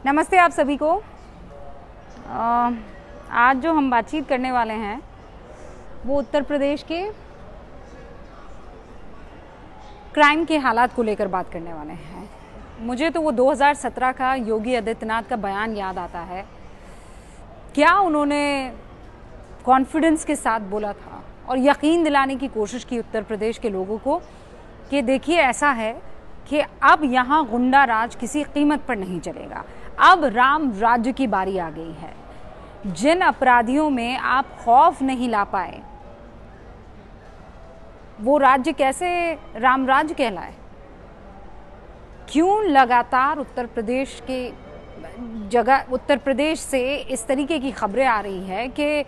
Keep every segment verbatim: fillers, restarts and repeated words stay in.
नमस्ते आप सभी को। आ, आज जो हम बातचीत करने वाले हैं वो उत्तर प्रदेश के क्राइम के हालात को लेकर बात करने वाले हैं। मुझे तो वो दो हज़ार सत्रह का योगी आदित्यनाथ का बयान याद आता है। क्या उन्होंने कॉन्फिडेंस के साथ बोला था और यकीन दिलाने की कोशिश की उत्तर प्रदेश के लोगों को कि देखिए ऐसा है कि अब यहाँ गुंडा राज किसी कीमत पर नहीं चलेगा, अब राम राज्य की बारी आ गई है। जिन अपराधियों में आप खौफ नहीं ला पाए वो राज्य कैसे राम राज्य कहलाए? क्यों लगातार उत्तर प्रदेश के जगह उत्तर प्रदेश से इस तरीके की खबरें आ रही है कि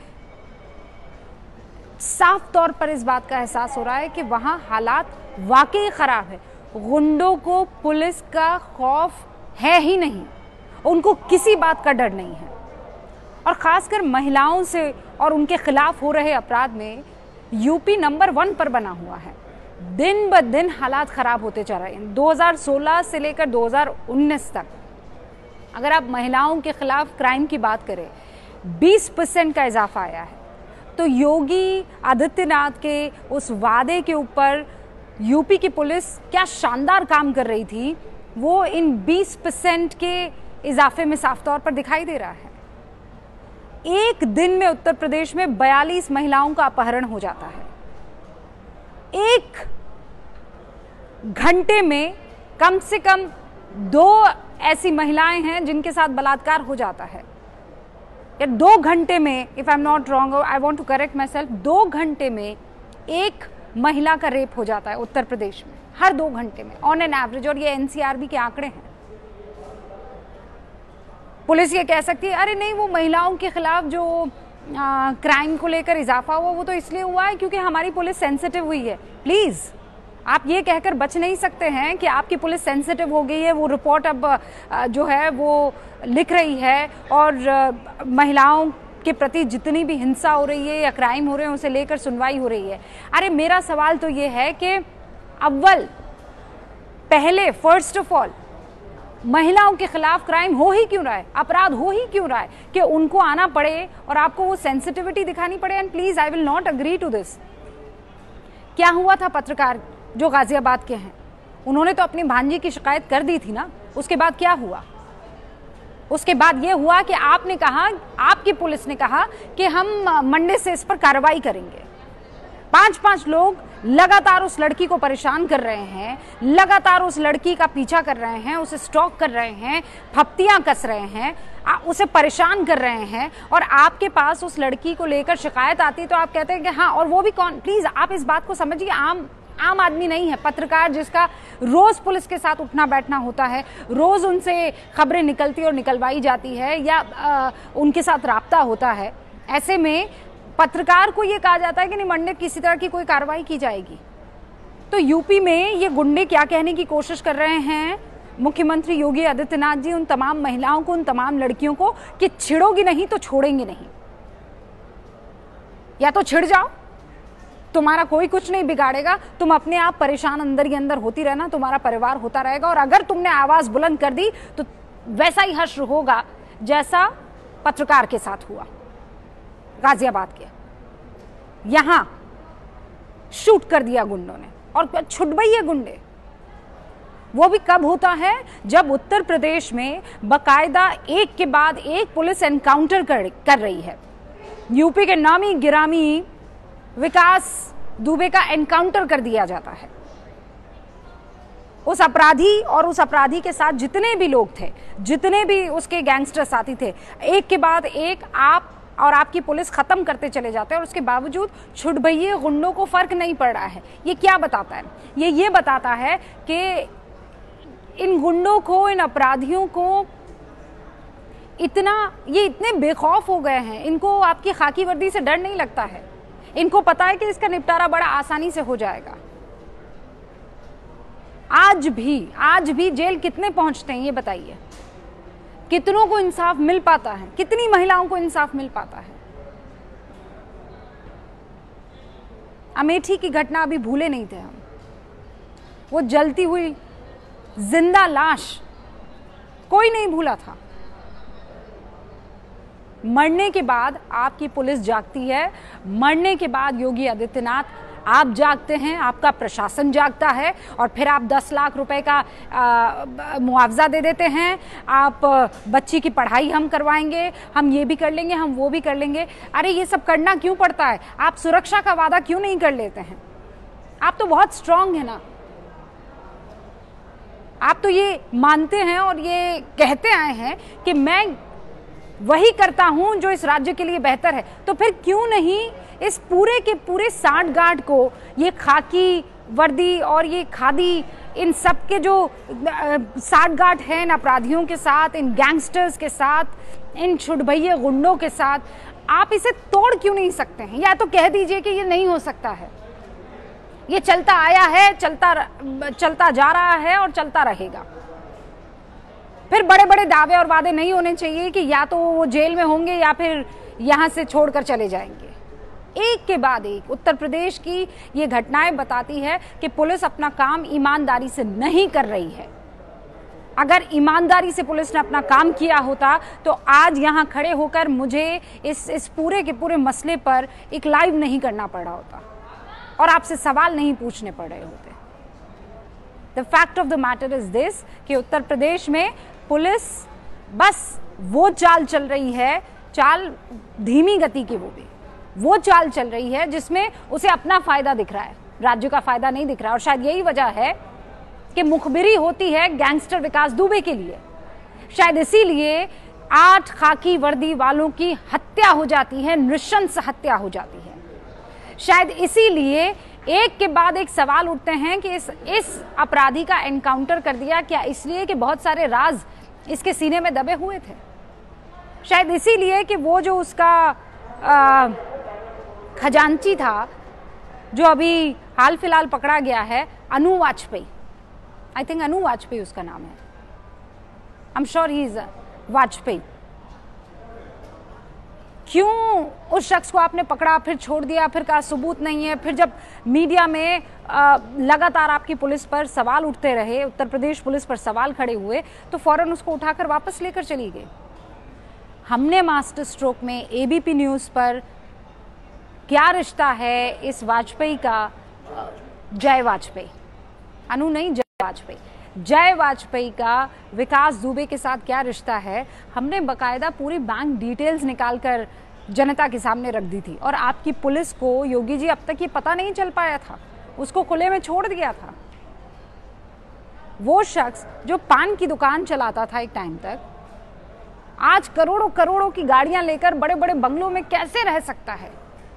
साफ तौर पर इस बात का एहसास हो रहा है कि वहां हालात वाकई खराब है। गुंडों को पुलिस का खौफ है ही नहीं, उनको किसी बात का डर नहीं है। और खासकर महिलाओं से और उनके खिलाफ हो रहे अपराध में यूपी नंबर वन पर बना हुआ है। दिन ब दिन हालात खराब होते चल रहे हैं। दो हज़ार सोलह से लेकर दो हज़ार उन्नीस तक अगर आप महिलाओं के खिलाफ क्राइम की बात करें, बीस परसेंट का इजाफा आया है। तो योगी आदित्यनाथ के उस वादे के ऊपर यूपी की पुलिस क्या शानदार काम कर रही थी, वो इन बीस परसेंट के इजाफे में साफ तौर पर दिखाई दे रहा है। एक दिन में उत्तर प्रदेश में बयालीस महिलाओं का अपहरण हो जाता है। एक घंटे में कम से कम दो ऐसी महिलाएं हैं जिनके साथ बलात्कार हो जाता है। या दो घंटे में, if I am not wrong, I want to correct myself, दो घंटे में एक महिला का रेप हो जाता है उत्तर प्रदेश में, हर दो घंटे में ऑन एन एवरेज। और ये एनसीआरबी के आंकड़े हैं। पुलिस ये कह सकती है अरे नहीं, वो महिलाओं के खिलाफ जो आ, क्राइम को लेकर इजाफा हुआ वो तो इसलिए हुआ है क्योंकि हमारी पुलिस सेंसिटिव हुई है। प्लीज आप ये कहकर बच नहीं सकते हैं कि आपकी पुलिस सेंसिटिव हो गई है। वो रिपोर्ट अब आ, जो है वो लिख रही है और आ, महिलाओं के प्रति जितनी भी हिंसा हो रही है या क्राइम हो रहे हैं उसे लेकर सुनवाई हो रही है। अरे मेरा सवाल तो ये है कि अव्वल पहले फर्स्ट ऑफ ऑल महिलाओं के खिलाफ क्राइम हो ही क्यों रहा है, अपराध हो ही क्यों रहा है कि उनको आना पड़े और आपको वो सेंसिटिविटी दिखानी पड़े? And please I will not agree to this. क्या हुआ था पत्रकार जो गाजियाबाद के हैं, उन्होंने तो अपनी भांजी की शिकायत कर दी थी ना। उसके बाद क्या हुआ? उसके बाद ये हुआ कि आपने कहा, आपकी पुलिस ने कहा कि हम मंडे से इस पर कार्रवाई करेंगे। पांच पांच लोग लगातार उस लड़की को परेशान कर रहे हैं, लगातार उस लड़की का पीछा कर रहे हैं, उसे स्टॉक कर रहे हैं, फप्तियां कस रहे हैं, उसे परेशान कर रहे हैं। और आपके पास उस लड़की को लेकर शिकायत आती है तो आप कहते हैं कि हाँ, और वो भी कौन? प्लीज आप इस बात को समझिए, आम आम आदमी नहीं है, पत्रकार जिसका रोज पुलिस के साथ उठना बैठना होता है, रोज उनसे खबरें निकलती और निकलवाई जाती है या आ, उनके साथ राब्ता होता है। ऐसे में पत्रकार को यह कहा जाता है कि नहीं, मंडे किसी तरह की कोई कार्रवाई की जाएगी। तो यूपी में ये गुंडे क्या कहने की कोशिश कर रहे हैं मुख्यमंत्री योगी आदित्यनाथ जी उन तमाम महिलाओं को, उन तमाम लड़कियों को कि छिड़ोगी नहीं तो छोड़ेंगे नहीं। या तो छिड़ जाओ, तुम्हारा कोई कुछ नहीं बिगाड़ेगा, तुम अपने आप परेशान अंदर ही अंदर होती रहना, तुम्हारा परिवार होता रहेगा। और अगर तुमने आवाज बुलंद कर दी तो वैसा ही हश्र होगा जैसा पत्रकार के साथ हुआ गाजियाबाद के। यहां शूट कर दिया गुंडों ने और छुट गई है गुंडे। वो भी कब होता है जब उत्तर प्रदेश में बकायदा एक के बाद एक पुलिस एनकाउंटर कर, कर रही है। यूपी के नामी गिरामी विकास दुबे का एनकाउंटर कर दिया जाता है। उस अपराधी और उस अपराधी के साथ जितने भी लोग थे, जितने भी उसके गैंगस्टर साथी थे, एक के बाद एक आप और आपकी पुलिस खत्म करते चले जाते हैं। और उसके बावजूद छुटभइये गुंडों को फर्क नहीं पड़ रहा है। ये क्या बताता है? ये ये बताता है कि इन गुंडों को, इन अपराधियों को इतना, ये इतने बेखौफ हो गए हैं, इनको आपकी खाकी वर्दी से डर नहीं लगता है। इनको पता है कि इसका निपटारा बड़ा आसानी से हो जाएगा। आज भी आज भी जेल कितने पहुंचते हैं ये बताइए? कितनों को इंसाफ मिल पाता है? कितनी महिलाओं को इंसाफ मिल पाता है? अमेठी की घटना अभी भूले नहीं थे हम। वो जलती हुई जिंदा लाश कोई नहीं भूला था। मरने के बाद आपकी पुलिस जागती है, मरने के बाद योगी आदित्यनाथ आप जागते हैं, आपका प्रशासन जागता है और फिर आप दस लाख रुपए का मुआवजा दे देते हैं। आप बच्ची की पढ़ाई हम करवाएंगे, हम ये भी कर लेंगे, हम वो भी कर लेंगे। अरे ये सब करना क्यों पड़ता है? आप सुरक्षा का वादा क्यों नहीं कर लेते हैं? आप तो बहुत स्ट्रांग है ना, आप तो ये मानते हैं और ये कहते आए हैं कि मैं वही करता हूं जो इस राज्य के लिए बेहतर है। तो फिर क्यों नहीं इस पूरे के पूरे सांठ गांठ को, ये खाकी वर्दी और ये खादी, इन सब के जो सांठ गांठ है इन अपराधियों के साथ, इन गैंगस्टर्स के साथ, इन छुटभैये गुंडों के साथ, आप इसे तोड़ क्यों नहीं सकते हैं? या तो कह दीजिए कि ये नहीं हो सकता है, ये चलता आया है, चलता चलता जा रहा है और चलता रहेगा। फिर बड़े बड़े दावे और वादे नहीं होने चाहिए कि या तो वो जेल में होंगे या फिर यहां से छोड़कर चले जाएंगे। एक के बाद एक उत्तर प्रदेश की ये घटनाएं बताती है कि पुलिस अपना काम ईमानदारी से नहीं कर रही है। अगर ईमानदारी से पुलिस ने अपना काम किया होता तो आज यहां खड़े होकर मुझे इस इस पूरे के पूरे मसले पर एक लाइव नहीं करना पड़ा होता और आपसे सवाल नहीं पूछने पड़ रहे होते। The fact of the matter is this कि उत्तर प्रदेश में पुलिस बस वो चाल चल रही है, चाल धीमी गति की, वो भी वो चाल चल रही है जिसमें उसे अपना फायदा दिख रहा है, राज्य का फायदा नहीं दिख रहा। और शायद यही वजह है कि मुखबिरी होती है गैंगस्टर विकास दुबे के लिए। शायद इसीलिए आठ खाकी वर्दी वालों की हत्या हो जाती है, नृशंस हत्या हो जाती है। शायद इसीलिए एक के बाद एक सवाल उठते हैं कि इस इस अपराधी का एनकाउंटर कर दिया क्या इसलिए कि बहुत सारे राज इसके सीने में दबे हुए थे? शायद इसीलिए कि वो जो उसका आ, खजांची था, जो अभी हाल फिलहाल पकड़ा गया है, अनु वाजपेयी, आई थिंक अनु वाजपेयी उसका नाम है, I am sure he is Vajpayee. क्यों उस शख्स को आपने पकड़ा, फिर छोड़ दिया, फिर कहा सबूत नहीं है? फिर जब मीडिया में आ, लगातार आपकी पुलिस पर सवाल उठते रहे, उत्तर प्रदेश पुलिस पर सवाल खड़े हुए, तो फौरन उसको उठाकर वापस लेकर चली गई। हमने मास्टर स्ट्रोक में एबीपी न्यूज़ पर क्या रिश्ता है इस वाजपेयी का, जय वाजपेयी, अनु नहीं जय वाजपेयी, जय वाजपेयी का विकास दुबे के साथ क्या रिश्ता है, हमने बकायदा पूरी बैंक डिटेल्स निकालकर जनता के सामने रख दी थी। और आपकी पुलिस को योगी जी अब तक ये पता नहीं चल पाया था, उसको खुले में छोड़ दिया था। वो शख्स जो पान की दुकान चलाता था एक टाइम तक, आज करोड़ों करोड़ों की गाड़ियां लेकर बड़े बड़े बंगलों में कैसे रह सकता है?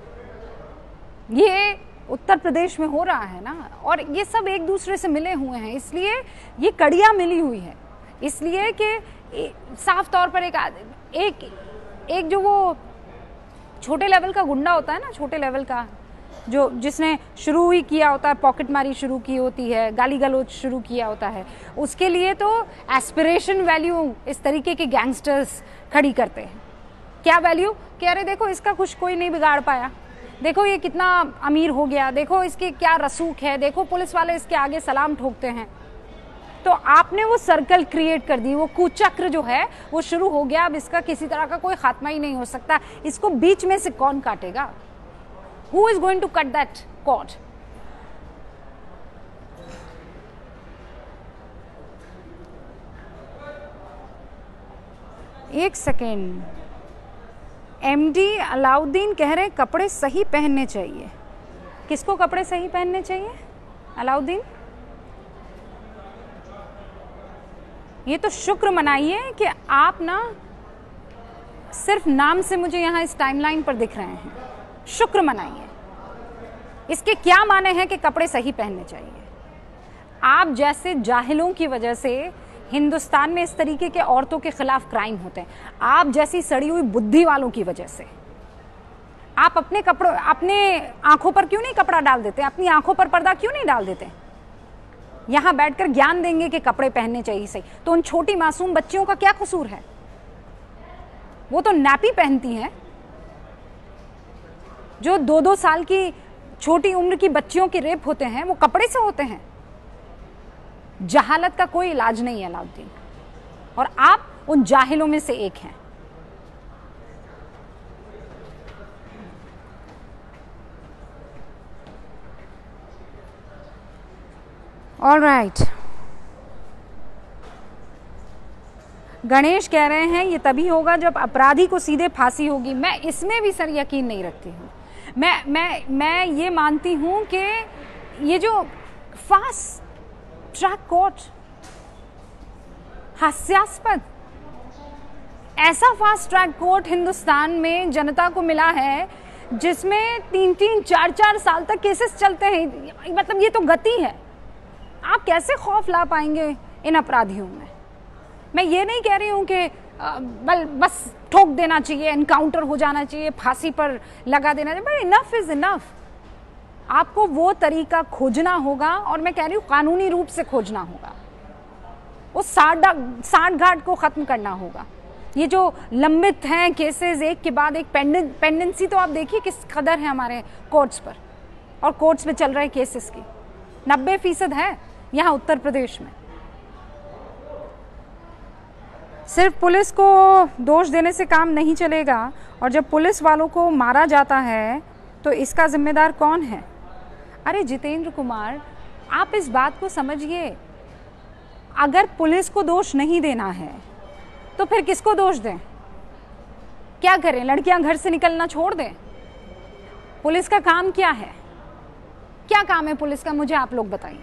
ये उत्तर प्रदेश में हो रहा है ना, और ये सब एक दूसरे से मिले हुए हैं, इसलिए ये कड़ियां मिली हुई है। इसलिए कि साफ तौर पर एक एक एक जो वो छोटे लेवल का गुंडा होता है ना, छोटे लेवल का जो जिसने शुरू ही किया होता है, पॉकेट मारी शुरू की होती है, गाली गलौज शुरू किया होता है, उसके लिए तो एस्पिरेशन वैल्यू इस तरीके के गैंगस्टर्स खड़ी करते हैं। क्या वैल्यू? कि अरे देखो इसका कुछ कोई नहीं बिगाड़ पाया, देखो ये कितना अमीर हो गया, देखो इसके क्या रसूख है, देखो पुलिस वाले इसके आगे सलाम ठोकते हैं। तो आपने वो सर्कल क्रिएट कर दी, वो कुचक्र जो है वो शुरू हो गया। अब इसका किसी तरह का कोई खात्मा ही नहीं हो सकता। इसको बीच में से कौन काटेगा? Who is going to cut that cord? एक सेकेंड, एमडी अलाउद्दीन कह रहे कपड़े सही पहनने चाहिए। किसको कपड़े सही पहनने चाहिए? अलाउद्दीन, ये तो शुक्र मनाइए कि आप ना सिर्फ नाम से मुझे यहाँ इस टाइमलाइन पर दिख रहे हैं। शुक्र मनाइए। इसके क्या माने हैं कि कपड़े सही पहनने चाहिए? आप जैसे जाहिलों की वजह से हिंदुस्तान में इस तरीके के औरतों के खिलाफ क्राइम होते हैं। आप जैसी सड़ी हुई बुद्धि वालों की वजह से आप अपने कपड़ों, अपने आंखों पर क्यों नहीं कपड़ा डाल देते? अपनी आंखों पर पर्दा क्यों नहीं डाल देते? यहां बैठकर ज्ञान देंगे कि कपड़े पहनने चाहिए सही, तो उन छोटी मासूम बच्चियों का क्या कसूर है? वो तो नैपी पहनती हैं। जो दो दो साल की छोटी उम्र की बच्चियों के रेप होते हैं वो कपड़े से होते हैं। जहालत का कोई इलाज नहीं है अलाउद्दीन, और आप उन जाहिलों में से एक हैं। ऑल राइट, गणेश कह रहे हैं ये तभी होगा जब अपराधी को सीधे फांसी होगी। मैं इसमें भी सर यकीन नहीं रखती हूँ। मैं मैं मैं ये मानती हूँ कि ये जो फास्ट ट्रैक कोर्ट, हास्यास्पद, ऐसा फास्ट ट्रैक कोर्ट हिंदुस्तान में जनता को मिला है जिसमें तीन तीन चार चार साल तक केसेस चलते हैं। मतलब ये तो गति है। आप कैसे खौफ ला पाएंगे इन अपराधियों में? मैं ये नहीं कह रही हूँ कि बल बस ठोक देना चाहिए, एनकाउंटर हो जाना चाहिए, फांसी पर लगा देना चाहिए, बट इनफ इज इनफ। आपको वो तरीका खोजना होगा, और मैं कह रही हूँ कानूनी रूप से खोजना होगा। वो साठ साठ घाट को खत्म करना होगा। ये जो लंबित हैं केसेस, एक के बाद एक पेंडें पेंडेंसी तो आप देखिए किस कदर है हमारे कोर्ट्स पर, और कोर्ट्स में चल रहे केसेस की नब्बे फीसद है यहाँ उत्तर प्रदेश में। सिर्फ पुलिस को दोष देने से काम नहीं चलेगा, और जब पुलिस वालों को मारा जाता है तो इसका जिम्मेदार कौन है? अरे जितेंद्र कुमार, आप इस बात को समझिए। अगर पुलिस को दोष नहीं देना है तो फिर किसको दोष दें? क्या करें? लड़कियां घर से निकलना छोड़ दें? पुलिस का काम क्या है? क्या काम है पुलिस का? मुझे आप लोग बताइए।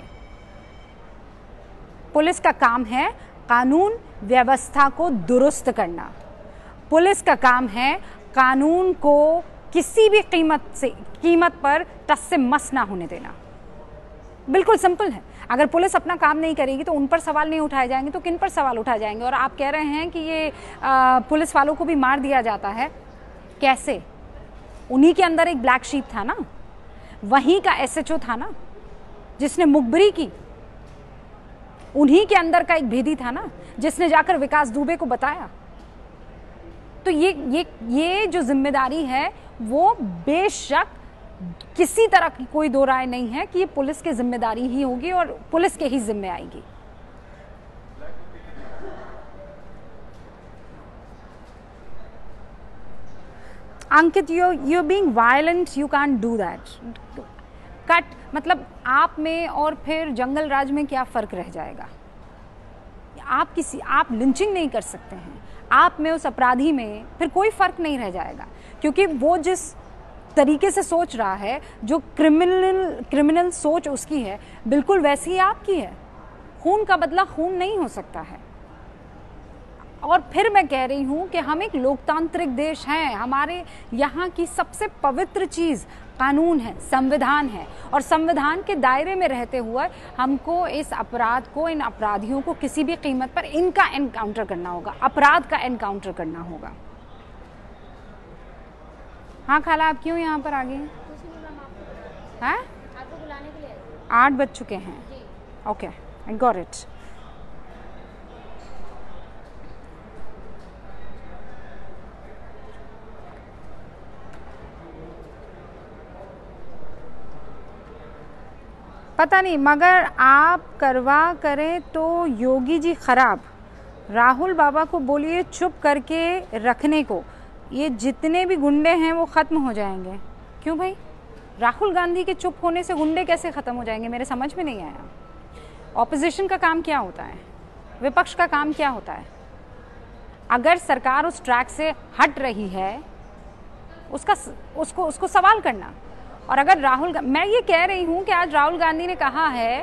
पुलिस का काम है कानून व्यवस्था को दुरुस्त करना। पुलिस का काम है कानून को किसी भी कीमत से कीमत पर टस से मस ना होने देना। बिल्कुल सिंपल है। अगर पुलिस अपना काम नहीं करेगी तो उन पर सवाल नहीं उठाए जाएंगे, तो किन पर सवाल उठाए जाएंगे? और आप कह रहे हैं कि ये आ, पुलिस वालों को भी मार दिया जाता है। कैसे? उन्हीं के अंदर एक ब्लैक शीप था ना, वहीं का एसएचओ था ना जिसने मुखबिरी की, उन्हीं के अंदर का एक भेदी था ना जिसने जाकर विकास दुबे को बताया। तो ये ये ये जो जिम्मेदारी है वो बेशक किसी तरह की कोई दो राय नहीं है कि ये पुलिस की जिम्मेदारी ही होगी और पुलिस के ही जिम्मे आएगी। Ankit, you you being violent, you can't do that. Cut मतलब आप में और फिर जंगल राज में क्या फर्क रह जाएगा? आप किसी आप लिंचिंग नहीं कर सकते हैं। आप में उस अपराधी में फिर कोई फर्क नहीं रह जाएगा, क्योंकि वो जिस तरीके से सोच रहा है, जो क्रिमिनल क्रिमिनल सोच उसकी है, बिल्कुल वैसी ही आपकी है। खून का बदला खून नहीं हो सकता है। और फिर मैं कह रही हूं कि हम एक लोकतांत्रिक देश हैं। हमारे यहाँ की सबसे पवित्र चीज़ कानून है, संविधान है, और संविधान के दायरे में रहते हुए हमको इस अपराध को, इन अपराधियों को किसी भी कीमत पर इनका एनकाउंटर करना होगा, अपराध का एनकाउंटर करना होगा। हाँ खाला, आप क्यों यहाँ पर आ गए हैं? हाँ, आपको बुलाने के लिए आठ बज चुके हैं। Okay, I got it. पता नहीं, मगर आप करवा करें तो योगी जी खराब। राहुल बाबा को बोलिए चुप करके रखने को, ये जितने भी गुंडे हैं वो ख़त्म हो जाएंगे। क्यों भाई? राहुल गांधी के चुप होने से गुंडे कैसे ख़त्म हो जाएंगे? मेरे समझ में नहीं आया। ऑपोजिशन का काम क्या होता है? विपक्ष का काम क्या होता है? अगर सरकार उस ट्रैक से हट रही है, उसका उसको उसको सवाल करना। और अगर राहुल, मैं ये कह रही हूँ कि आज राहुल गांधी ने कहा है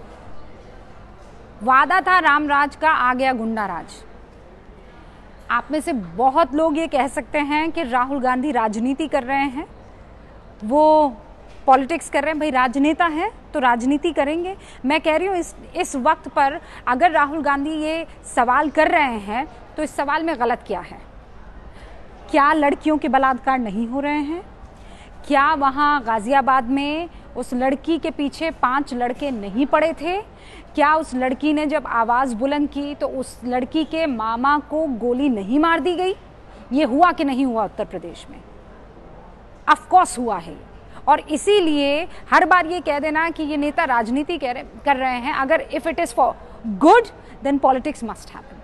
वादा था रामराज का, आ गया गुंडा राज। आप में से बहुत लोग ये कह सकते हैं कि राहुल गांधी राजनीति कर रहे हैं, वो पॉलिटिक्स कर रहे हैं। भाई राजनेता है तो राजनीति करेंगे। मैं कह रही हूँ इस इस वक्त पर अगर राहुल गांधी ये सवाल कर रहे हैं तो इस सवाल में गलत क्या है? क्या लड़कियों के बलात्कार नहीं हो रहे हैं? क्या वहाँ गाजियाबाद में उस लड़की के पीछे पांच लड़के नहीं पड़े थे? क्या उस लड़की ने जब आवाज़ बुलंद की तो उस लड़की के मामा को गोली नहीं मार दी गई? ये हुआ कि नहीं हुआ उत्तर प्रदेश में? ऑफ कोर्स हुआ है। और इसीलिए हर बार ये कह देना कि ये नेता राजनीति कर कर रहे हैं, अगर if it is for good then politics must happen.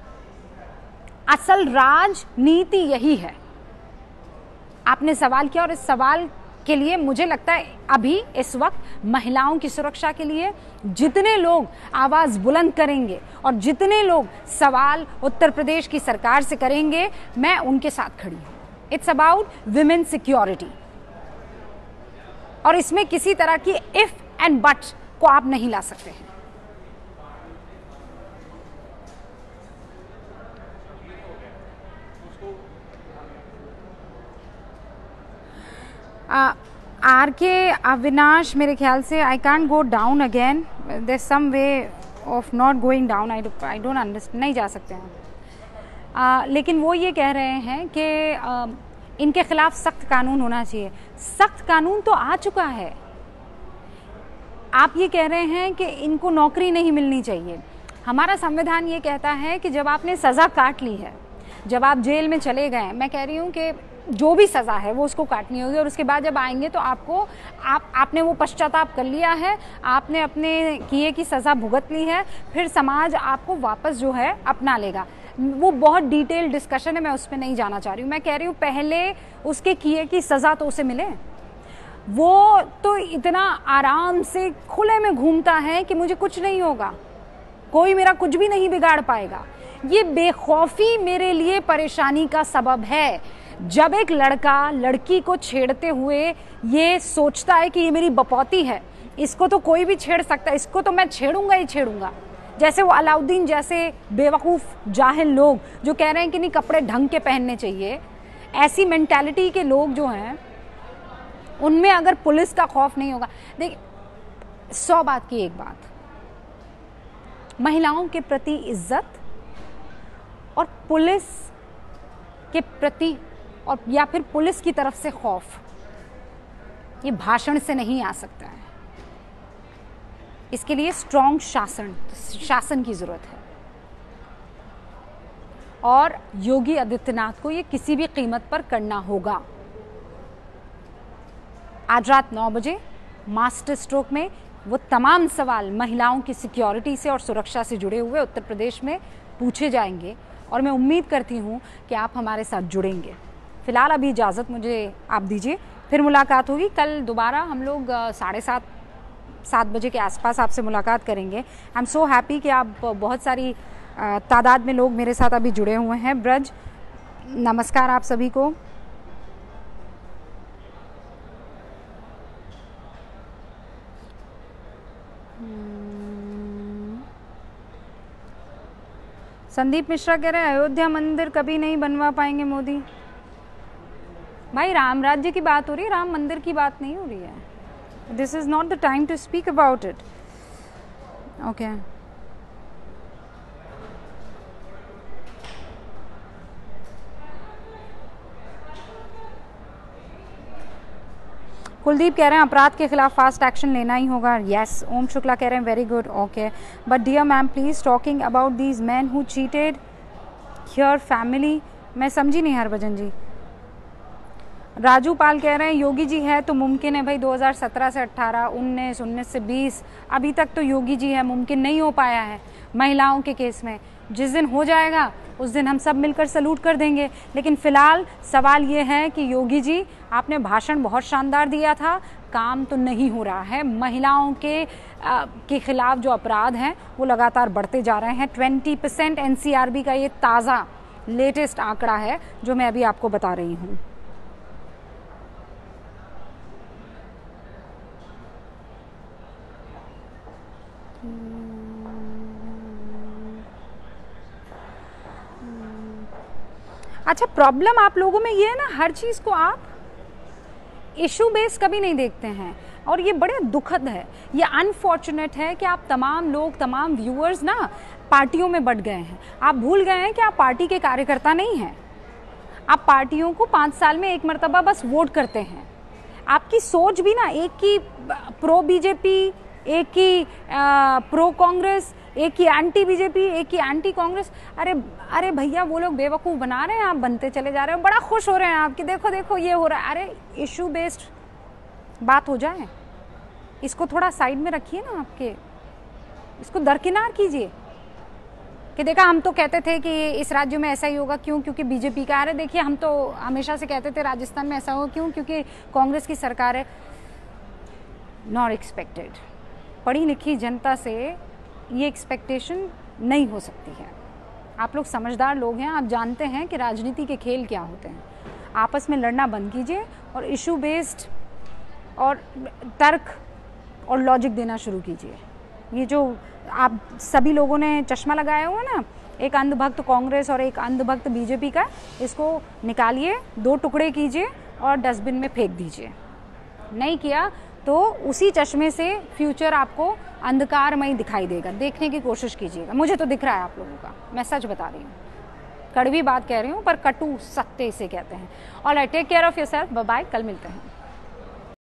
असल राजनीति यही है। आपने सवाल किया और इस सवाल के लिए मुझे लगता है अभी इस वक्त महिलाओं की सुरक्षा के लिए जितने लोग आवाज बुलंद करेंगे और जितने लोग सवाल उत्तर प्रदेश की सरकार से करेंगे, मैं उनके साथ खड़ी हूं। इट्स अबाउट विमेन सिक्योरिटी, और इसमें किसी तरह की इफ एंड बट को आप नहीं ला सकते हैं। आर के अविनाश, मेरे ख्याल से I can't go down again, there some way of not going down, I I don't understand, नहीं जा सकते हैं। uh, लेकिन वो ये कह रहे हैं कि uh, इनके खिलाफ सख्त कानून होना चाहिए। सख्त कानून तो आ चुका है। आप ये कह रहे हैं कि इनको नौकरी नहीं मिलनी चाहिए। हमारा संविधान ये कहता है कि जब आपने सज़ा काट ली है, जब आप जेल में चले गए, मैं कह रही हूँ कि जो भी सज़ा है वो उसको काटनी होगी, और उसके बाद जब आएंगे तो आपको आप आपने वो पश्चाताप कर लिया है, आपने अपने किए की सज़ा भुगत ली है, फिर समाज आपको वापस जो है अपना लेगा। वो बहुत डिटेल डिस्कशन है, मैं उस पर नहीं जाना चाह रही हूँ। मैं कह रही हूँ पहले उसके किए की सज़ा तो उसे मिले। वो तो इतना आराम से खुले में घूमता है कि मुझे कुछ नहीं होगा, कोई मेरा कुछ भी नहीं बिगाड़ पाएगा। ये बेखौफी मेरे लिए परेशानी का सबब है। जब एक लड़का लड़की को छेड़ते हुए ये सोचता है कि ये मेरी बपौती है, इसको तो कोई भी छेड़ सकता है, इसको तो मैं छेड़ूंगा ही छेड़ूंगा। जैसे वो अलाउद्दीन जैसे बेवकूफ़ जाहिल लोग जो कह रहे हैं कि नहीं कपड़े ढंग के पहनने चाहिए, ऐसी मेंटालिटी के लोग जो हैं उनमें अगर पुलिस का खौफ नहीं होगा। देखिए, सौ बात की एक बात, महिलाओं के प्रति इज्जत और पुलिस के प्रति और या फिर पुलिस की तरफ से खौफ, ये भाषण से नहीं आ सकता है। इसके लिए स्ट्रॉन्ग शासन शासन की जरूरत है, और योगी आदित्यनाथ को ये किसी भी कीमत पर करना होगा। आज रात नौ बजे मास्टर स्ट्रोक में वो तमाम सवाल महिलाओं की सिक्योरिटी से और सुरक्षा से जुड़े हुए उत्तर प्रदेश में पूछे जाएंगे, और मैं उम्मीद करती हूँ कि आप हमारे साथ जुड़ेंगे। फिलहाल अभी इजाज़त मुझे आप दीजिए, फिर मुलाकात होगी कल दोबारा। हम लोग साढ़े सात सात बजे के आसपास आपसे मुलाकात करेंगे। आई एम सो हैप्पी कि आप बहुत सारी तादाद में लोग मेरे साथ अभी जुड़े हुए हैं। ब्रज, नमस्कार आप सभी को। संदीप मिश्रा कह रहे हैं अयोध्या मंदिर कभी नहीं बनवा पाएंगे मोदी। भाई, राम राज्य की बात हो रही है, राम मंदिर की बात नहीं हो रही है। This is not the time to speak about it. Okay, Kuldeep कह रहे हैं अपराध के खिलाफ फास्ट एक्शन लेना ही होगा। यस। ओम शुक्ला कह रहे हैं very good. Okay, but dear ma'am please talking about these man who cheated here family. मैं समझी नहीं हरभजन जी। राजू पाल कह रहे हैं योगी जी है तो मुमकिन है। भाई, दो हज़ार सत्रह से अट्ठारह, उन्नीस, उन्नीस से बीस, अभी तक तो योगी जी है, मुमकिन नहीं हो पाया है महिलाओं के केस में। जिस दिन हो जाएगा उस दिन हम सब मिलकर सलूट कर देंगे। लेकिन फिलहाल सवाल ये है कि योगी जी, आपने भाषण बहुत शानदार दिया था, काम तो नहीं हो रहा है। महिलाओं के आ, के खिलाफ जो अपराध हैं वो लगातार बढ़ते जा रहे हैं। Twenty percent N C R B का ये ताज़ा लेटेस्ट आंकड़ा है जो मैं अभी आपको बता रही हूँ। अच्छा, प्रॉब्लम आप लोगों में ये है ना, हर चीज़ को आप इशू बेस कभी नहीं देखते हैं, और ये बड़े दुखद है। ये अनफॉर्चुनेट है कि आप तमाम लोग, तमाम व्यूअर्स ना पार्टियों में बट गए हैं। आप भूल गए हैं कि आप पार्टी के कार्यकर्ता नहीं हैं। आप पार्टियों को पाँच साल में एक मरतबा बस वोट करते हैं। आपकी सोच भी ना एक की प्रो बीजेपी, एक की प्रो कांग्रेस, एक की एंटी बीजेपी, एक की एंटी कांग्रेस। अरे अरे भैया, वो लोग बेवकूफ़ बना रहे हैं, आप बनते चले जा रहे हो। बड़ा खुश हो रहे हैं आपकी, देखो देखो ये हो रहा है। अरे इशू बेस्ड बात हो जाए, इसको थोड़ा साइड में रखिए ना, आपके इसको दरकिनार कीजिए। कि देखा हम तो कहते थे कि इस राज्य में ऐसा ही होगा, क्यों? क्योंकि बीजेपी का आ रहा है। देखिए हम तो हमेशा से कहते थे राजस्थान में ऐसा होगा, क्यों? क्योंकि कांग्रेस की सरकार है। Not expected. पढ़ी लिखी जनता से ये एक्सपेक्टेशन नहीं हो सकती है। आप लोग समझदार लोग हैं, आप जानते हैं कि राजनीति के खेल क्या होते हैं। आपस में लड़ना बंद कीजिए और इशू बेस्ड और तर्क और लॉजिक देना शुरू कीजिए। ये जो आप सभी लोगों ने चश्मा लगाया हुआ ना, एक अंधभक्त कांग्रेस और एक अंधभक्त बीजेपी का, इसको निकालिए, दो टुकड़े कीजिए और डस्टबिन में फेंक दीजिए। नहीं किया तो उसी चश्मे से फ्यूचर आपको अंधकारमय दिखाई देगा। देखने की कोशिश कीजिएगा। मुझे तो दिख रहा है आप लोगों का, मैं सच बता रही हूँ। कड़वी बात कह रही हूँ पर कटु सत्य इसे कहते हैं। All right, take care of yourself, bye bye, कल मिलते हैं।